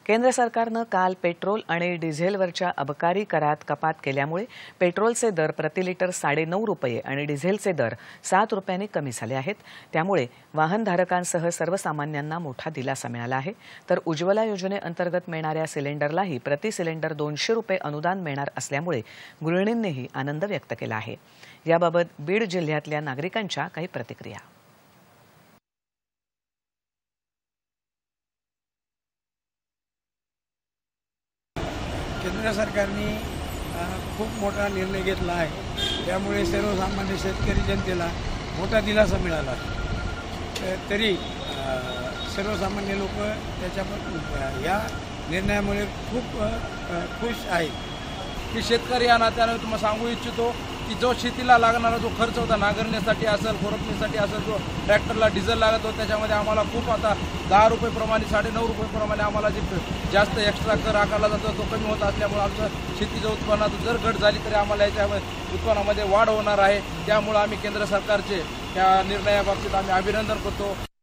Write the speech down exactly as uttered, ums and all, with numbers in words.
केंद्र सरकारनं काल पेट्रोल आणि डिझेलवरच्या अबकारी करात कपात केल्यामुळे पेट्रोलचे दर प्रति लिटर साडे नऊ रुपये आणि डिझेलचे दर सात रुपयांनी कमी झाले आहेत। त्यामुळे वाहनधारकांसह सर्वसामान्यांना मोठा दिलासा मिळाला आहे। तर उज्ज्वला योजनेअंतर्गत मिळणाऱ्या सिलेंडरलाही प्रति सिलेंडर दोनशे रुपये अनुदान मिळणार असल्यामुळे गृहिणींनीही आनंद व्यक्त केला आहे। याबाबत बीड जिल्ह्यातल्या नागरिकांच्या काही प्रतिक्रिया। केंद्र सरकारने खूप मोठा निर्णय घेतला आहे। त्यामुळे सर्वसामान्य शेतकरी जनतेला मोठा दिलासा मिळाला। तरी सर्वसामान्य लोक त्याच्या या निर्णयामुळे खूप खुश आहेत। की शेतकरी या नात्याने तुम्हाला सांगू इच्छितो की जो शेतीला लागणारा जो खर्च होता, नांगरण्यासाठी असेल, खुरपणीसाठी असेल, जो ट्रॅक्टरला डिझेल लागत होता, त्याच्यामध्ये आम्हाला खूप आता दहा रुपये प्रमाणे साडे नऊ रुपये प्रमाणे आम्हाला जे जास्त एक्स्ट्रा कर आकारला जातो तो कमी होत असल्यामुळे आमचं शेतीच्या उत्पन्नात जर घट झाली तरी आम्हाला याच्यामध्ये उत्पन्नामध्ये वाढ होणार आहे। त्यामुळे आम्ही केंद्र सरकारचे या निर्णयाबाबतीत आम्ही अभिनंदन करतो।